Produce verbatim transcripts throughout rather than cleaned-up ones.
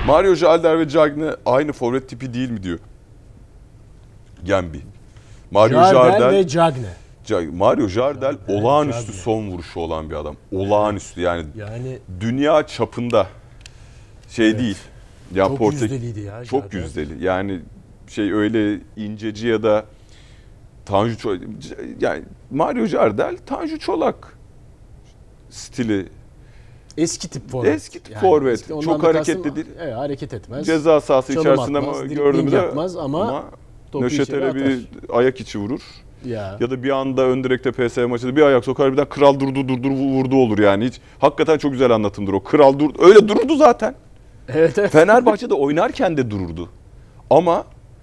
Mario Jardel ve Cagne aynı forvet tipi değil mi diyor Gembi. Mario Jardel, Jardel ve Cagne. Mario Jardel Jardel, olağanüstü Cagne. son vuruşu olan bir adam. Olağanüstü yani, Yani dünya çapında şey evet. değil. Yani Çok Portek- yüzdeliydi ya. Çok Jardel. yüzdeli. Yani şey öyle inceci ya da Tanju Çolak. Yani Mario Jardel Tanju Çolak stili. Eski tip forvet. Eski tip forvet. eski- ondan Çok bir hareketli kastım, değil. Evet, hareket etmez. Ceza sahası Çalım içerisinde atmaz, ama dribbling gördüğümüzde yapmaz ama, ama topu içeri Nöşetel'e bir ayak içi vurur. Ya. Ya da bir anda ön direkte P S V maçında bir ayak sokar, birden kral durdu durdur vurdu olur yani. Hiç hakikaten çok güzel anlatımdır o. Kral dur öyle dururdu zaten. Evet, evet. Fenerbahçe'de oynarken de dururdu. Ama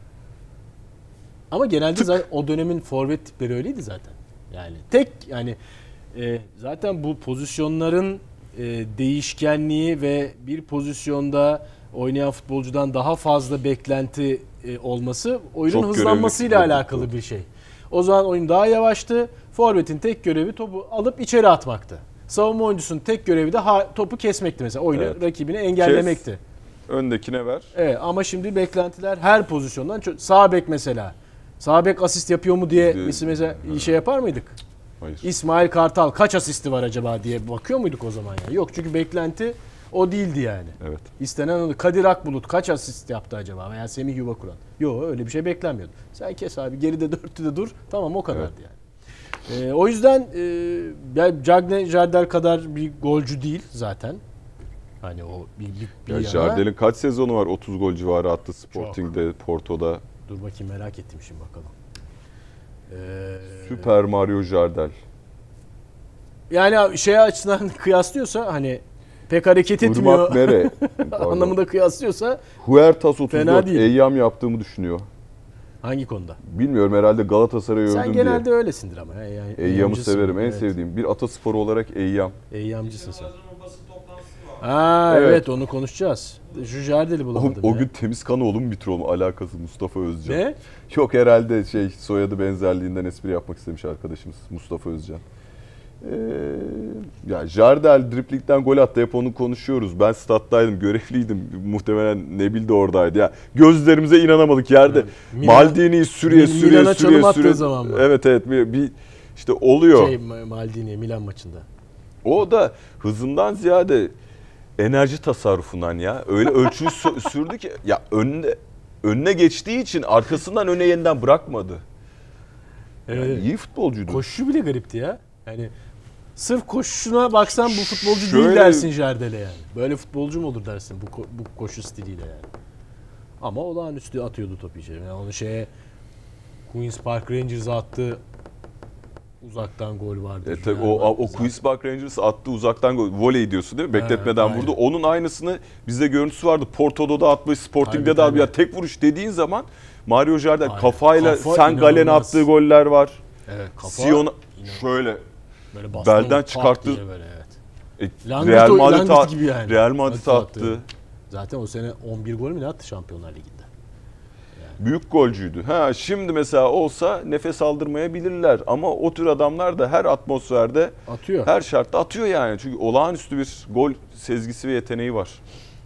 Ama genelde zaten o dönemin forvet tipleri öyleydi zaten. Yani tek yani e, zaten bu pozisyonların e, değişkenliği ve bir pozisyonda oynayan futbolcudan daha fazla beklenti e, olması oyunun Çok hızlanmasıyla görevli. alakalı bir şey. O zaman oyun daha yavaştı. Forvetin tek görevi topu alıp içeri atmaktı. Savunma oyuncusunun tek görevi de ha, topu kesmekti mesela. Oyunu Evet. rakibini engellemekti. Kes, öndekine ver. Evet, ama şimdi beklentiler her pozisyondan çok. Sağ bek mesela. Sağ bek asist yapıyor mu diye Biz- biz mesela iyi şey yapar mıydık? Hayır. İsmail Kartal kaç asisti var acaba diye bakıyor muyduk o zaman ya? Yok, çünkü beklenti o değildi yani. Evet. İstenen onu. Kadir Akbulut kaç asist yaptı acaba veya Semih Yuvakuran? Yok, öyle bir şey beklenmiyordu. Sen kes abi, geride dörtlüde dur. Tamam, o kadardı Evet. yani. Ee, o yüzden e, yani Cagne Jardel kadar bir golcü değil zaten. Hani o bir, bir, bir Ya yana. Jardel'in kaç sezonu var? otuz gol civarı attı Sporting'de, Porto'da. Dur bakayım, merak ettim şimdi bakalım. Ee, Süper Mario Jardel. Yani şey açısından kıyaslıyorsa hani pek hareket etmiyor Irmak Mere. anlamında kıyaslıyorsa Huertas otuz Fena dört. değil. Eyyam yaptığımı düşünüyor. hangi konuda? Bilmiyorum, herhalde Galatasaray'ı Sen övdüm genelde diye. öylesindir ama. Yani, Eyyam'ı eyyamcısın. severim. En Evet. sevdiğim. Bir atasporu olarak Eyyam. Eyyamcısın sen. Yılmaz'ın basın toplantısı var. Aa evet. Evet. onu konuşacağız. Şu Jardel'i Oğlum, bulamadım o ya. gün temiz kanı oğlum Mitrol mu? Alakası Mustafa Özcan. Ne? Yok, herhalde şey soyadı benzerliğinden espri yapmak istemiş arkadaşımız Mustafa Özcan. Ee, ya Jardel driplingden gol attı, hep onu konuşuyoruz. Ben stat'taydım, görevliydim. Muhtemelen Nebil de oradaydı. Ya gözlerimize inanamadık yerde. Evet. Milan- Maldini'yi sürüye Mil- sürüye Milan'a çalım sürüye attığı sürüye. zaman mı? Evet evet bir, bir işte oluyor. Şey Maldini Milan maçında. O da hızından ziyade enerji tasarrufundan ya. Öyle ölçüyü sü- sürdü ki ya önüne önüne geçtiği için arkasından öne yeniden bırakmadı. Yani Evet. iyi futbolcuydu. Koşuşu bile garipti ya. Yani sırf koşuşuna baksan bu futbolcu Şöyle- değil dersin Jardel'e yani. Böyle futbolcu mu olur dersin bu ko- bu koşu stiliyle yani. Ama olağanüstü atıyordu topu içeri. Yani onu şeye Queen's Park Rangers'a attı. Uzaktan gol vardı. E tabii o, o Queen's Park Rangers attı uzaktan gol. Voley diyorsun değil mi? Bekletmeden Evet, vurdu. Onun aynısını bizde görüntüsü vardı. Porto'da da atmış, Sporting'de Tabii, de atmış. tabii. Ya tek vuruş dediğin zaman Mario Jardel Aynen. kafayla Kafa sen Galen'e inanılmaz. attığı goller var. Evet, kafa Sion'a inanılmaz. şöyle böyle baston belden pat çıkarttı. diye böyle, evet. e, Langlet Real o- Madrid Langlet gibi yani. Real Madrid Langlet attı. Zaten o sene on bir gol mü ne attı Şampiyonlar Ligi'nde? Büyük golcüydü. Ha şimdi mesela olsa nefes aldırmayabilirler ama o tür adamlar da her atmosferde, Atıyor. her şartta atıyor yani. Çünkü olağanüstü bir gol sezgisi ve yeteneği var.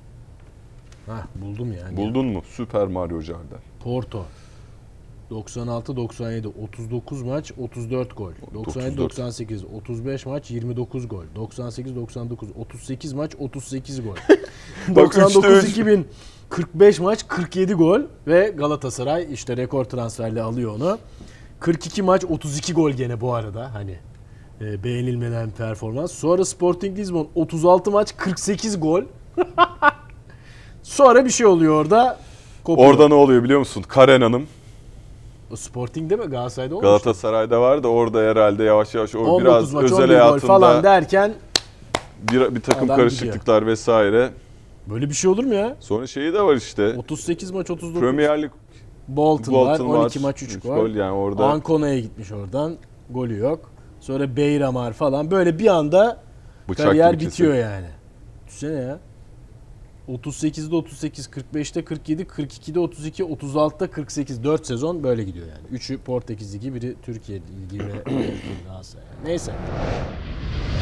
Hah, buldum yani. Buldun mu? Süper Mario Jardel. Porto. doksan altı doksan yedi otuz dokuz maç otuz dört gol. doksan yedi doksan sekiz otuz beş maç yirmi dokuz gol. doksan sekiz doksan dokuz otuz sekiz maç otuz sekiz gol. doksan dokuz iki bin kırk beş maç kırk yedi gol ve Galatasaray işte rekor transferle alıyor onu. kırk iki maç otuz iki gol gene bu arada hani e, beğenilmeyen performans. Sonra Sporting Lisbon otuz altı maç kırk sekiz gol. Sonra bir şey oluyor orada. Kopuyor. Orada ne oluyor biliyor musun? Karen Hanım O Sporting'de mi Galatasaray'da olmuş? Galatasaray'da var da orada herhalde yavaş yavaş o on dokuz biraz maç, özel on bir gol hayatında falan derken bir, bir takım Adam karışıklıklar vesaire. böyle bir şey olur mu ya? Sonra şeyi de var işte. otuz sekiz maç otuz dokuz. Premier Lig Bolton, Bolton var on iki var, maç üç üç gol. gol yani orada. Ancona'ya gitmiş oradan. Golü yok. Sonra Beyramar falan. Böyle bir anda Bıçak kariyer gibi bitiyor kesin. yani. Düşünsene ya. otuz sekizde otuz sekiz, kırk beşte kırk yedi, kırk ikide otuz iki, otuz altıda kırk sekiz. dört sezon böyle gidiyor yani. üçü Portekiz Ligi, biri Türkiye Ligi ve Galatasaray. Neyse.